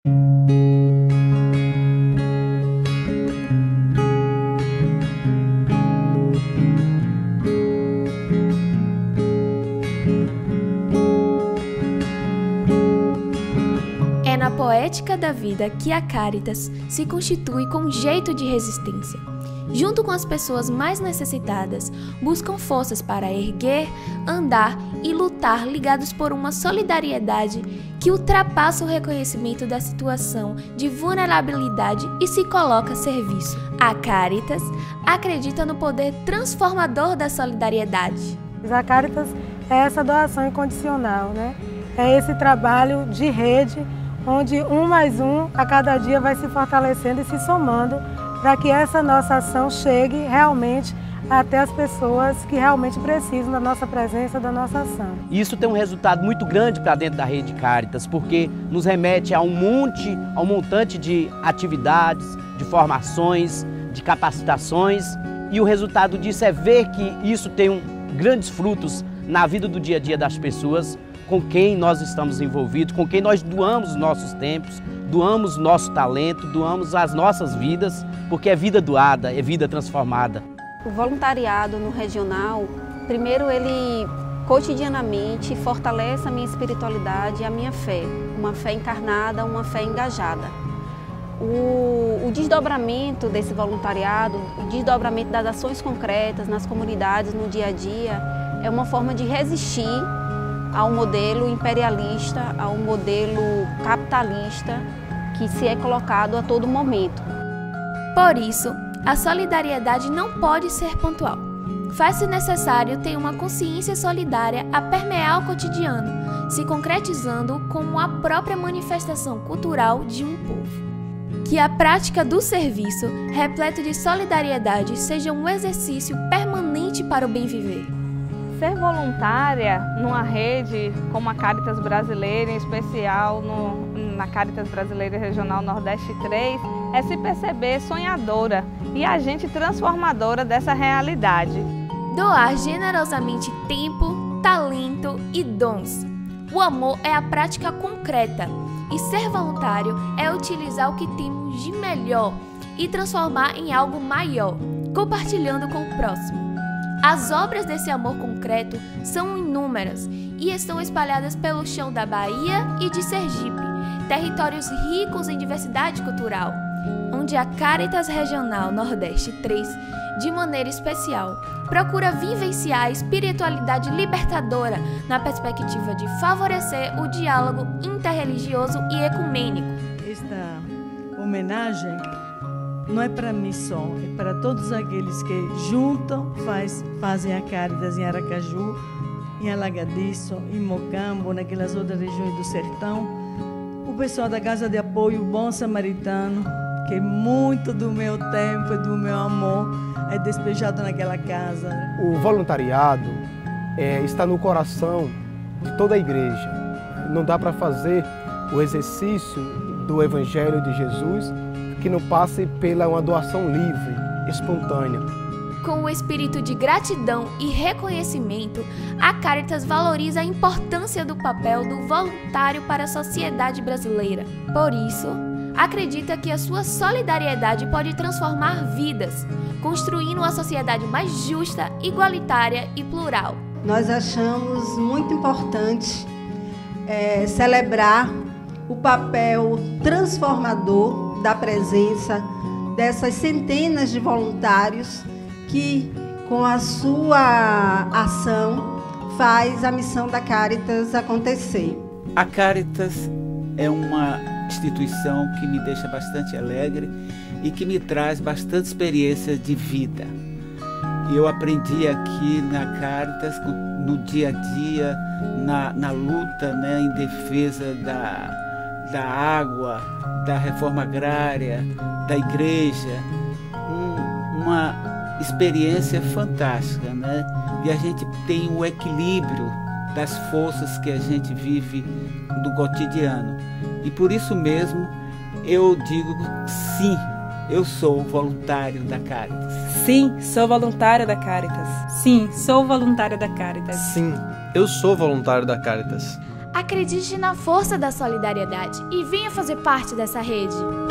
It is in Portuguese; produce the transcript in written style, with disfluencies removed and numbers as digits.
É na poética da vida que a Cáritas se constitui com um jeito de resistência. Junto com as pessoas mais necessitadas, buscam forças para erguer, andar e lutar ligados por uma solidariedade que ultrapassa o reconhecimento da situação de vulnerabilidade e se coloca a serviço. A Cáritas acredita no poder transformador da solidariedade. A Cáritas é essa doação incondicional, né? É esse trabalho de rede, onde um mais um a cada dia vai se fortalecendo e se somando para que essa nossa ação chegue realmente até as pessoas que realmente precisam da nossa presença, da nossa ação. Isso tem um resultado muito grande para dentro da Rede Cáritas, porque nos remete a um montante de atividades, de formações, de capacitações, e o resultado disso é ver que isso tem grandes frutos na vida do dia a dia das pessoas, com quem nós estamos envolvidos, com quem nós doamos os nossos tempos, doamos nosso talento, doamos as nossas vidas, porque é vida doada, é vida transformada. O voluntariado no regional, primeiro ele cotidianamente fortalece a minha espiritualidade e a minha fé, uma fé encarnada, uma fé engajada. O desdobramento desse voluntariado, o desdobramento das ações concretas nas comunidades, no dia a dia, é uma forma de resistir ao modelo imperialista, ao modelo capitalista que se é colocado a todo momento. Por isso, a solidariedade não pode ser pontual. Faz-se necessário ter uma consciência solidária a permear o cotidiano, se concretizando como a própria manifestação cultural de um povo. Que a prática do serviço, repleto de solidariedade, seja um exercício permanente para o bem viver. Ser voluntária numa rede como a Cáritas Brasileira, em especial na Cáritas Brasileira Regional Nordeste 3, é se perceber sonhadora e agente transformadora dessa realidade. Doar generosamente tempo, talento e dons. O amor é a prática concreta e ser voluntário é utilizar o que temos de melhor e transformar em algo maior, compartilhando com o próximo. As obras desse amor concreto são inúmeras e estão espalhadas pelo chão da Bahia e de Sergipe, territórios ricos em diversidade cultural, onde a Cáritas Regional Nordeste 3, de maneira especial, procura vivenciar a espiritualidade libertadora na perspectiva de favorecer o diálogo interreligioso e ecumênico. Esta homenagem não é para mim só, é para todos aqueles que juntam, fazem a Cáritas em Aracaju, em Alagadiço, em Mocambo, naquelas outras regiões do sertão. O pessoal da Casa de Apoio Bom Samaritano, que muito do meu tempo e do meu amor é despejado naquela casa. O voluntariado está no coração de toda a igreja. Não dá para fazer o exercício do Evangelho de Jesus que não passe pela uma doação livre, espontânea. Com o espírito de gratidão e reconhecimento, a Cáritas valoriza a importância do papel do voluntário para a sociedade brasileira. Por isso, acredita que a sua solidariedade pode transformar vidas, construindo uma sociedade mais justa, igualitária e plural. Nós achamos muito importante celebrar o papel transformador da presença dessas centenas de voluntários que, com a sua ação, faz a missão da Cáritas acontecer. A Cáritas é uma instituição que me deixa bastante alegre e que me traz bastante experiência de vida. Eu aprendi aqui na Cáritas, no dia a dia, na luta, né, em defesa da água, da reforma agrária, da igreja, uma experiência fantástica, né? E a gente tem o equilíbrio das forças que a gente vive do cotidiano. E por isso mesmo eu digo sim, eu sou voluntário da Cáritas. Sim, sou voluntário da Cáritas. Sim, sou voluntário da Cáritas. Sim, eu sou voluntário da Cáritas. Acredite na força da solidariedade e venha fazer parte dessa rede.